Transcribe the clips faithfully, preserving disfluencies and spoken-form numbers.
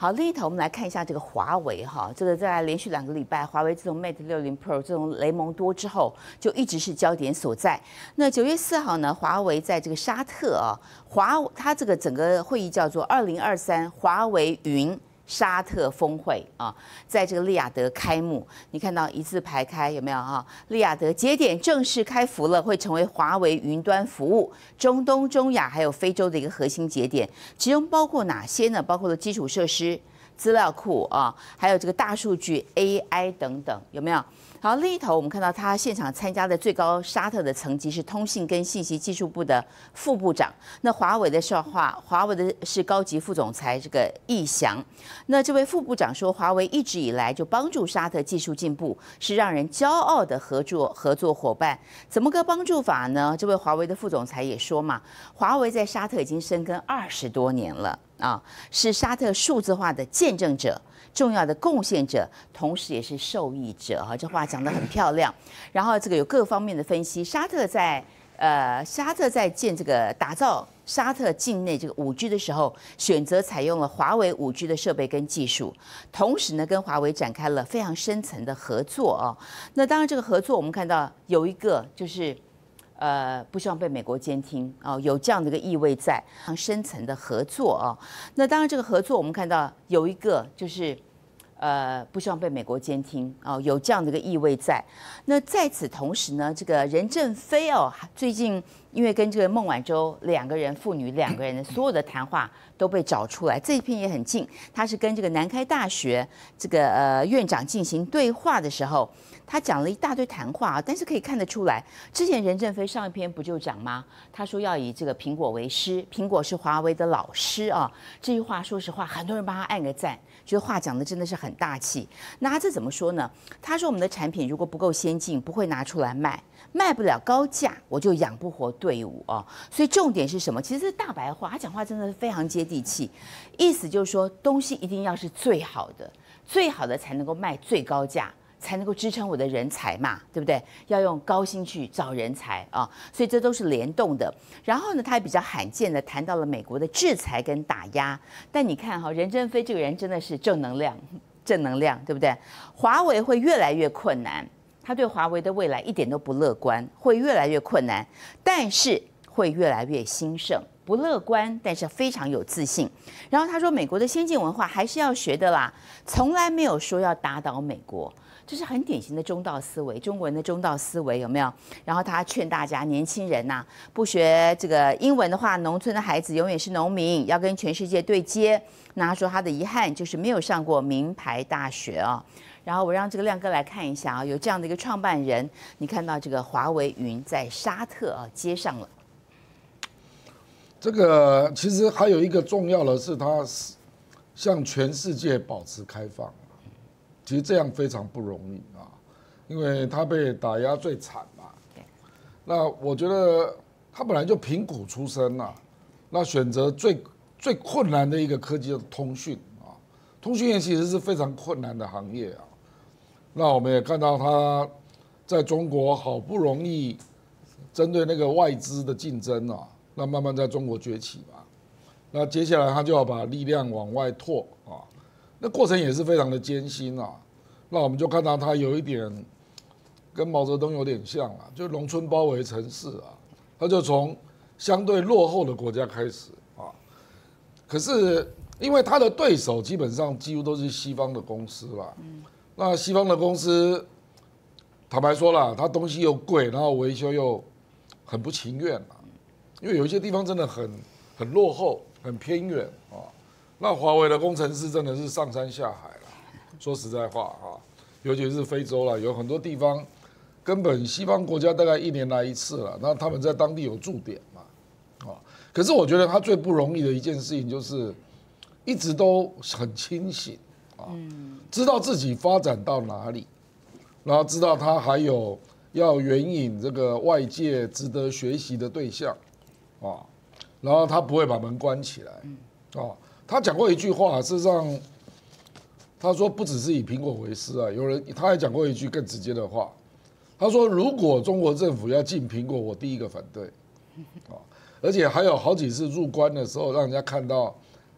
好，另一头我们来看一下这个华为哈，这个在连续两个礼拜，华为自从 Mate 六零 Pro 这种雷蒙多之后，就一直是焦点所在。那九月四号呢，华为在这个沙特啊，华它这个整个会议叫做二零二三华为云沙特峰会啊，在这个利雅得开幕。你看到一字排开有没有哈？利雅得节点正式开服了，会成为华为云端服务中东、中亚还有非洲的一个核心节点。其中包括哪些呢？包括了基础设施、资料库啊，还有这个大数据、A I 等等，有没有？好，另一头我们看到他现场参加的最高沙特的层级是通信跟信息技术部的副部长。那华为的是华华为的是高级副总裁这个易翔。那这位副部长说，华为一直以来就帮助沙特技术进步，是让人骄傲的合作合作伙伴。怎么个帮助法呢？这位华为的副总裁也说嘛，华为在沙特已经深耕二十多年了啊，是沙特数字化的见证者。重要的贡献者，同时也是受益者哈，这话讲得很漂亮。然后这个有各方面的分析，沙特在呃沙特在建这个打造沙特境内这个五 G 的时候，选择采用了华为五 G 的设备跟技术，同时呢跟华为展开了非常深层的合作哦。那当然这个合作我们看到有一个就是。呃，不希望被美国监听哦，有这样的一个意味在，非常深层的合作哦。那当然，这个合作我们看到有一个就是，呃，不希望被美国监听哦，有这样的一个意味在。那在此同时呢，这个任正非哦，最近因为跟这个孟晚舟两个人父女两个人的所有的谈话都被找出来，这一篇也很近，他是跟这个南开大学这个呃院长进行对话的时候。他讲了一大堆谈话，但是可以看得出来，之前任正非上一篇不就讲吗？他说要以这个苹果为师，苹果是华为的老师啊。这句话说实话，很多人帮他按个赞，觉得话讲的真的是很大气。那他这怎么说呢？他说我们的产品如果不够先进，不会拿出来卖，卖不了高价，我就养不活队伍啊。所以重点是什么？其实是大白话，他讲话真的是非常接地气，意思就是说东西一定要是最好的，最好的才能够卖最高价。才能够支撑我的人才嘛，对不对？要用高薪去找人才啊，所以这都是联动的。然后呢，他还比较罕见的谈到了美国的制裁跟打压。但你看哈，任正非这个人真的是正能量，正能量，对不对？华为会越来越困难，他对华为的未来一点都不乐观，会越来越困难，但是会越来越兴盛。不乐观，但是非常有自信。然后他说，美国的先进文化还是要学的啦，从来没有说要打倒美国，这是很典型的中道思维，中国人的中道思维有没有？然后他劝大家，年轻人呐、啊，不学这个英文的话，农村的孩子永远是农民，要跟全世界对接。那他说他的遗憾就是没有上过名牌大学啊。然后我让这个亮哥来看一下啊，有这样的一个创办人，你看到这个华为云在沙特啊接上了。 这个其实还有一个重要的是，它向全世界保持开放，其实这样非常不容易啊，因为它被打压最惨嘛。那我觉得它本来就贫苦出身啊，那选择最最困难的一个科技就是通讯啊，通讯业其实是非常困难的行业啊。那我们也看到它在中国好不容易针对那个外资的竞争啊。那慢慢在中国崛起嘛，那接下来他就要把力量往外拓啊，那过程也是非常的艰辛啊。那我们就看到他有一点跟毛泽东有点像啊，就农村包围城市啊，他就从相对落后的国家开始啊。可是因为他的对手基本上几乎都是西方的公司啦，那西方的公司坦白说啦，他东西又贵，然后维修又很不情愿啊。因为有一些地方真的很很落后、很偏远啊，那华为的工程师真的是上山下海了。说实在话啊，尤其是非洲了，有很多地方根本西方国家大概一年来一次了，那他们在当地有驻点嘛，啊，可是我觉得他最不容易的一件事情就是一直都很清醒啊，知道自己发展到哪里，然后知道他还有要援引这个外界值得学习的对象。啊，然后他不会把门关起来，啊，他讲过一句话，事实上，他说不只是以苹果为师啊，有人他还讲过一句更直接的话，他说如果中国政府要禁苹果，我第一个反对，啊，而且还有好几次入关的时候，让人家看到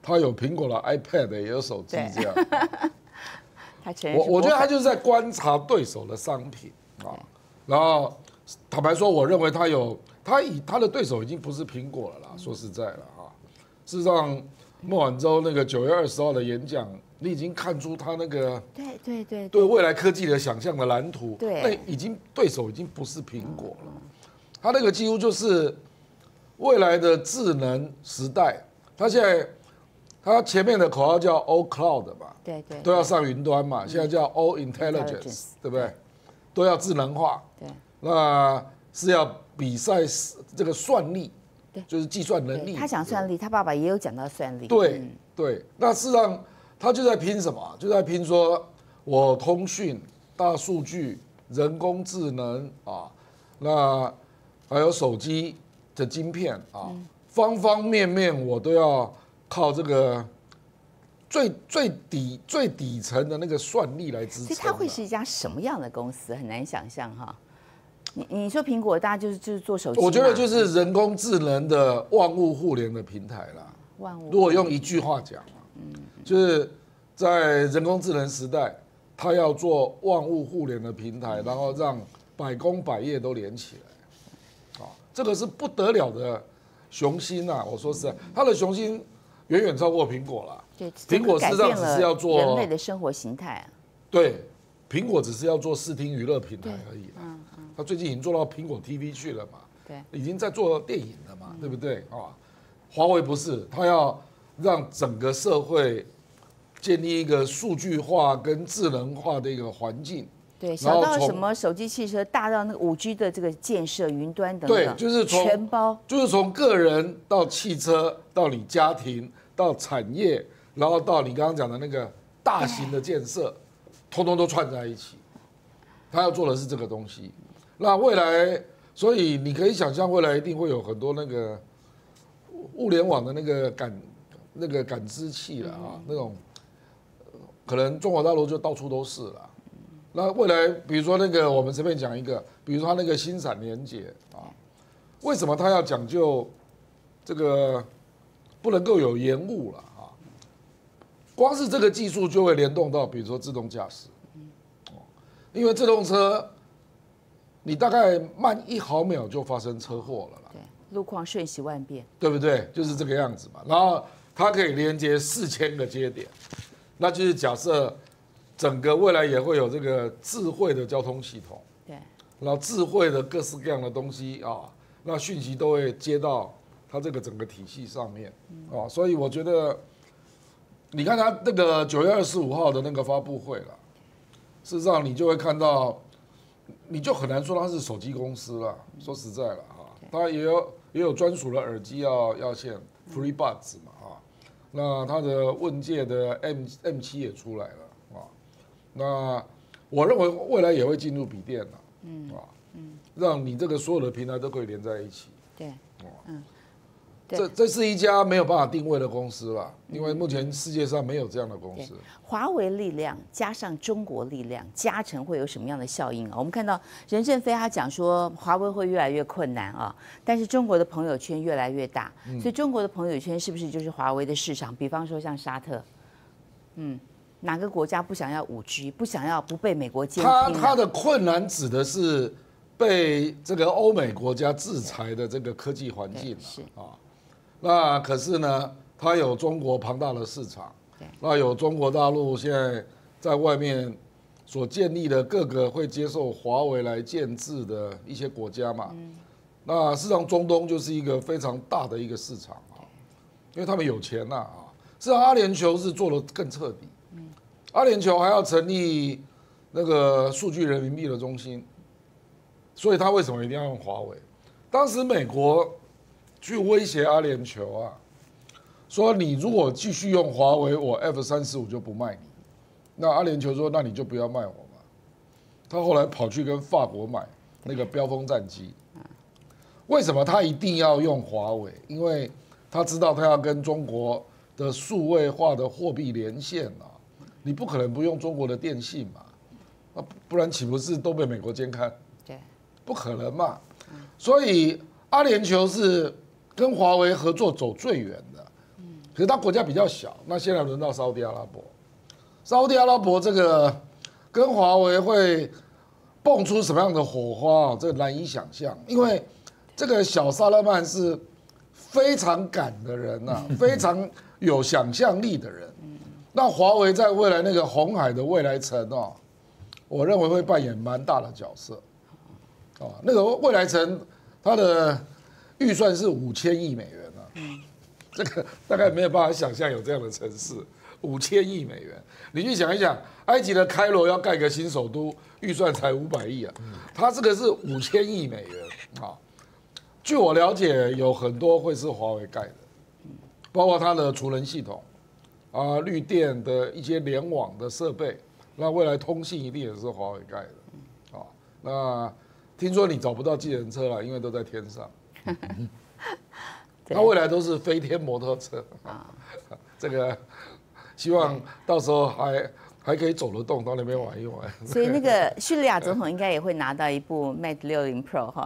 他有苹果的 iPad， 也有手机这样。 他承认我我觉得他就是在观察对手的商品啊，然后坦白说，我认为他有他以他的对手已经不是苹果了啦。说实在了啊，事实上孟晚舟那个九月二十号的演讲，你已经看出他那个对对对对未来科技的想象的蓝图， 对， 那已经对手已经不是苹果了，他那个几乎就是未来的智能时代。他现在他前面的口号叫 All Cloud 嘛， 对对， 都要上云端嘛，现在叫 All Intelligence， 对不对？都要智能化， 对， 那是要比赛这个算力，对，就是计算能力。 他讲算力，他爸爸也有讲到算力。 对对，那事实上他就在拼什么？就在拼说，我通讯、大数据、人工智能啊，那还有手机的晶片啊，方方面面我都要靠这个最最底最底层的那个算力来支撑。 所以它会是一家什么样的公司？很难想象哈。你你说苹果，大家就是就是做手机， 我觉得就是人工智能的万物互联的平台啦。 万物， 如果用一句话讲，嗯，就是在人工智能时代，它要做万物互联的平台，然后让百工百业都连起来，啊，这个是不得了的雄心呐！我说实在，它的雄心远远超过苹果啦。 对， 苹果事实上只是要做人类的生活形态啊。 对，苹果只是要做视听娱乐平台而已啦。他最近已经做到苹果 T V 去了嘛？ 对， 已经在做电影了嘛？对不对啊？华为不是，他要让整个社会建立一个数据化跟智能化的一个环境。 对，小到什么手机、汽车，大到那个五 G 的这个建设、云端等等， 对，就是从全包， 就是从个人到汽车，到你家庭，到产业，然后到你刚刚讲的那个大型的建设，通通都串在一起。他要做的是这个东西。那未来，所以你可以想象，未来一定会有很多那个物联网的那个感那个感知器了啊，那种可能中国大陆就到处都是了。那未来，比如说那个，我们随便讲一个，比如说它那个新闪连接啊，为什么它要讲究这个不能够有延误了啊？光是这个技术就会联动到，比如说自动驾驶，因为自动车。你大概慢一毫秒就发生车祸了啦。 对，路况瞬息万变， 对不对？就是这个样子嘛。然后它可以连接四千个接点，那就是假设整个未来也会有这个智慧的交通系统。 对。 然后智慧的各式各样的东西啊，那讯息都会接到它这个整个体系上面啊。所以我觉得，你看它那个九月二十五号的那个发布会了，事实上你就会看到。你就很难说它是手机公司了。说实在了哈，它也有也有专属的耳机要要线 FreeBuds 嘛哈，那它的问界的 M M 七也出来了啊，那我认为未来也会进入笔电了，嗯啊，嗯，让你这个所有的平台都可以连在一起。 对，嗯。 这这是一家没有办法定位的公司了，因为目前世界上没有这样的公司。 华为力量加上中国力量加成会有什么样的效应啊？我们看到任正非他讲说，华为会越来越困难啊，但是中国的朋友圈越来越大，所以中国的朋友圈是不是就是华为的市场？比方说像沙特，嗯，哪个国家不想要五 G， 不想要不被美国监听、啊？ 他他的困难指的是被这个欧美国家制裁的这个科技环境是啊。那可是呢，它有中国庞大的市场，那有中国大陆现在在外面所建立的各个会接受华为来建制的一些国家嘛，那事实上中东就是一个非常大的一个市场啊，因为他们有钱呐啊，事实上阿联酋是做得更彻底，阿联酋还要成立那个数据人民币的中心，所以他为什么一定要用华为？当时美国。去威胁阿联酋啊，说你如果继续用华为，我 F 三十五就不卖你。那阿联酋说，那你就不要卖我嘛。他后来跑去跟法国买那个标风战机。为什么他一定要用华为？因为他知道他要跟中国的数位化的货币连线啊，你不可能不用中国的电信嘛，啊，不然岂不是都被美国监看？ 对，不可能嘛。所以阿联酋是。跟华为合作走最远的， 可是它国家比较小。那现在轮到沙特阿拉伯，沙特阿拉伯这个跟华为会蹦出什么样的火花啊？这个难以想象，因为这个小萨勒曼是非常敢的人呐、啊，非常有想象力的人。那华为在未来那个红海的未来城哦，我认为会扮演蛮大的角色。哦，那个未来城它的预算是五千亿美元啊，这个大概没有办法想象有这样的城市，五千亿美元。你去想一想，埃及的开罗要盖个新首都，预算才五百亿啊，它这个是五千亿美元啊。据我了解，有很多会是华为盖的，包括它的储能系统啊、绿电的一些联网的设备，那未来通信一定也是华为盖的啊。那听说你找不到计程车了，因为都在天上。那未来都是飞天摩托车啊，这个希望到时候还还可以走得动，到那边玩一玩。 所以那个叙利亚总统应该也会拿到一部 Mate 六十 Pro 哈。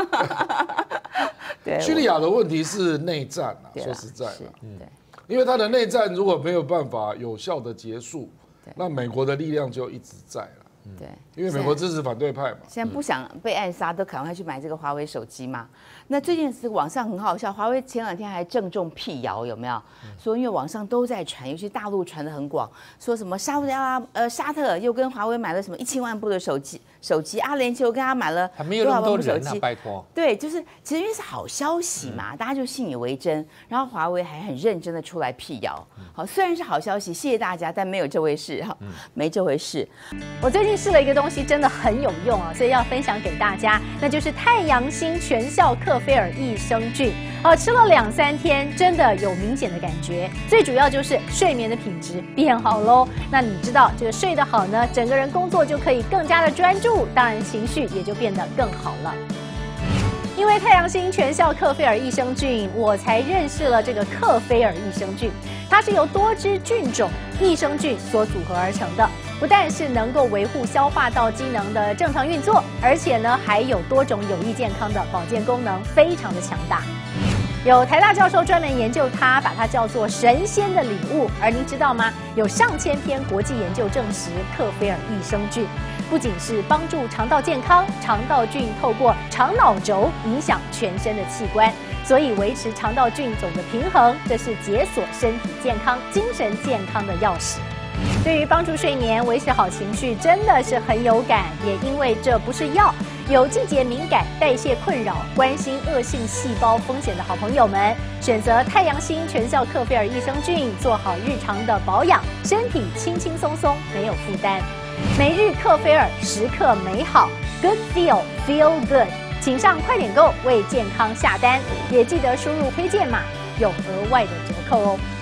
对， 叙利亚的问题是内战啊，说实在的，对，因为他的内战如果没有办法有效的结束，那美国的力量就一直在了。 对， 因为美国支持反对派嘛， 现在不想被暗杀，都赶快去买这个华为手机嘛。那最近是网上很好笑，华为前两天还郑重辟谣，有没有？说因为网上都在传，尤其大陆传的很广，说什么沙特阿拉呃沙特又跟华为买了什么一千万部的手机，手机阿联酋跟他买了多少万部手机？ 拜托， 对，就是其实因为是好消息嘛，大家就信以为真，然后华为还很认真的出来辟谣。好，虽然是好消息，谢谢大家，但没有这回事哈，没这回事。 我最近试了一个东西，真的很有用啊，所以要分享给大家，那就是太阳星全效克菲尔益生菌。哦，吃了两三天，真的有明显的感觉。最主要就是睡眠的品质变好喽。那你知道这个睡得好呢，整个人工作就可以更加的专注，当然情绪也就变得更好了。因为太阳星全效克菲尔益生菌，我才认识了这个克菲尔益生菌。它是由多支菌种益生菌所组合而成的，不但是能够维护消化道机能的正常运作，而且呢还有多种有益健康的保健功能，非常的强大。有台大教授专门研究它，把它叫做神仙的礼物。而您知道吗？有上千篇国际研究证实，克菲尔益生菌不仅是帮助肠道健康，肠道菌透过肠脑轴影响全身的器官，所以维持肠道菌种的平衡，这是解锁身体健康、精神健康的钥匙。对于帮助睡眠、维持好情绪，真的是很有感。也因为这不是药，有季节敏感、代谢困扰、关心恶性细胞风险的好朋友们，选择太阳星全效克菲尔益生菌，做好日常的保养，身体轻轻松松，没有负担。每日克菲尔，时刻美好 ，Good Feel Feel Good， 请上快点购为健康下单，也记得输入推荐码，有额外的折扣哦。